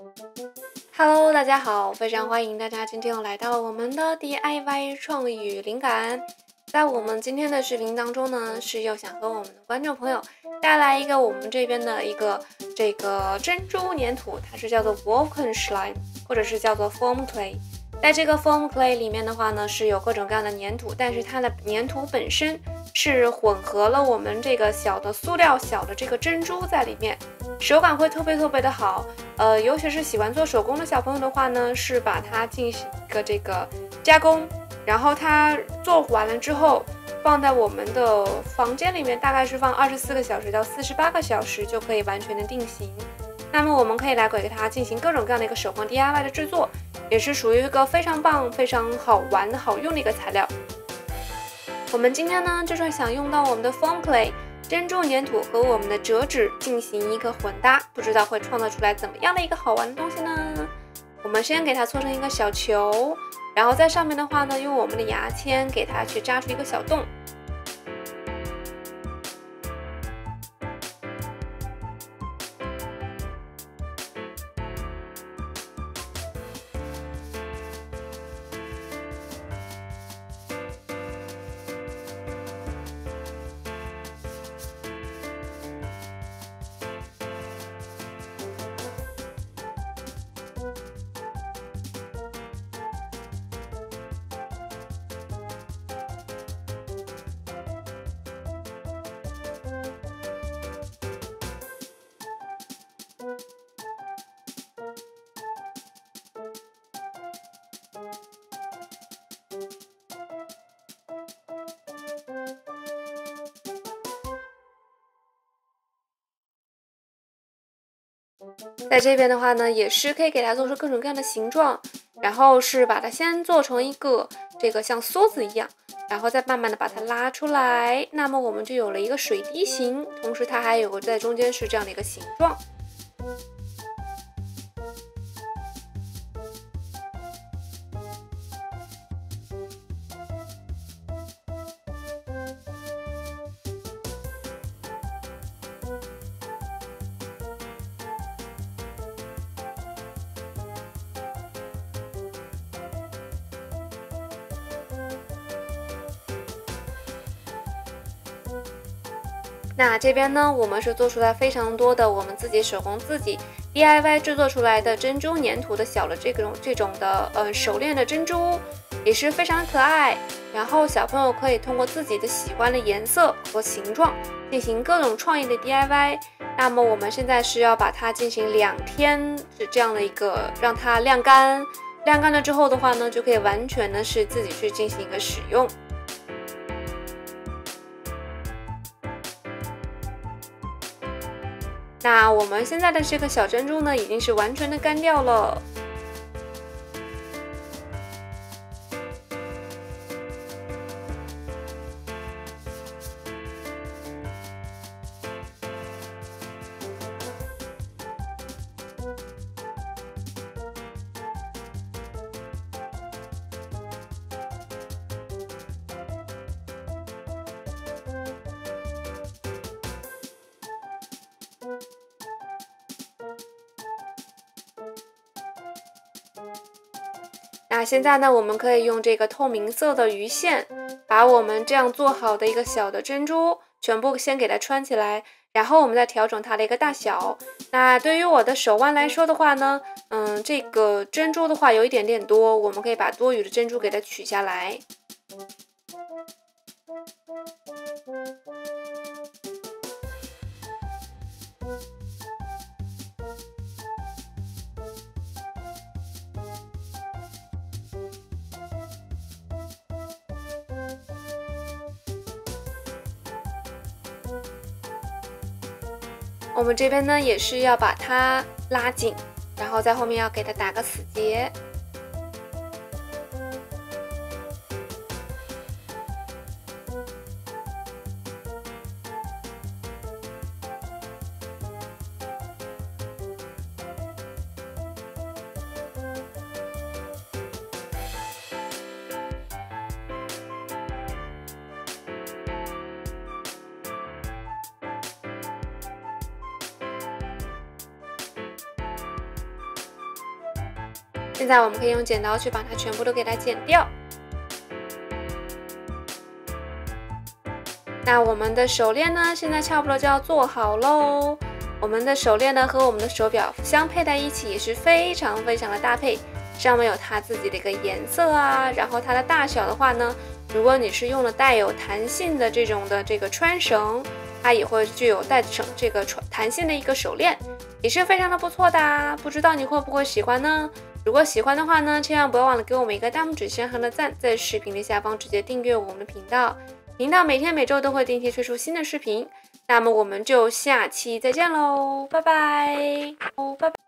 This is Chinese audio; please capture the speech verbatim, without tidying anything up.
Hello，大家好，非常欢迎大家今天又来到我们的 D I Y 创意与灵感。在我们今天的视频当中呢，是又想和我们的观众朋友带来一个我们这边的一个这个珍珠粘土，它是叫做 Vulcan Slime， 或者是叫做 Foam Clay。在这个 Foam Clay 里面的话呢，是有各种各样的粘土，但是它的粘土本身是混合了我们这个小的塑料、小的这个珍珠在里面，手感会特别特别的好。呃，尤其是喜欢做手工的小朋友的话呢，是把它进行一个这个加工，然后它做完了之后，放在我们的房间里面，大概是放二十四个小时到四十八个小时就可以完全的定型。那么我们可以来给它进行各种各样的一个手工 D I Y 的制作，也是属于一个非常棒、非常好玩、好用的一个材料。我们今天呢，就是想用到我们的 Foam Clay。珍珠粘土和我们的折纸进行一个混搭，不知道会创造出来怎么样的一个好玩的东西呢？我们先给它搓成一个小球，然后在上面的话呢，用我们的牙签给它去扎出一个小洞。在这边的话呢，也是可以给它做出各种各样的形状，然后是把它先做成一个这个像梭子一样，然后再慢慢的把它拉出来，那么我们就有了一个水滴形，同时它还有个在中间是这样的一个形状。那这边呢，我们是做出来非常多的我们自己手工自己 D I Y 制作出来的珍珠粘土的小的这种这种的呃手链的珍珠，也是非常可爱。然后小朋友可以通过自己的喜欢的颜色和形状进行各种创意的 D I Y。那么我们现在是要把它进行两天是这样的一个让它晾干，晾干了之后的话呢，就可以完全的是自己去进行一个使用。那我们现在的这个小珍珠呢，已经是完全的干掉了。那现在呢，我们可以用这个透明色的鱼线，把我们这样做好的一个小的珍珠全部先给它穿起来，然后我们再调整它的一个大小。那对于我的手腕来说的话呢，嗯，这个珍珠的话有一点点多，我们可以把多余的珍珠给它取下来。我们这边呢也是要把它拉紧，然后在后面要给它打个死结。 现在我们可以用剪刀去把它全部都给它剪掉。那我们的手链呢，现在差不多就要做好喽。我们的手链呢和我们的手表相配在一起也是非常非常的搭配，上面有它自己的一个颜色啊，然后它的大小的话呢，如果你是用了带有弹性的这种的这个穿绳，它也会具有带绳这个弹性的一个手链，也是非常的不错的啊。不知道你会不会喜欢呢？如果喜欢的话呢，千万不要忘了给我们一个大拇指上方的赞，在视频的下方直接订阅我们的频道。频道每天每周都会定期推出新的视频，那么我们就下期再见喽，拜拜，哦，拜拜。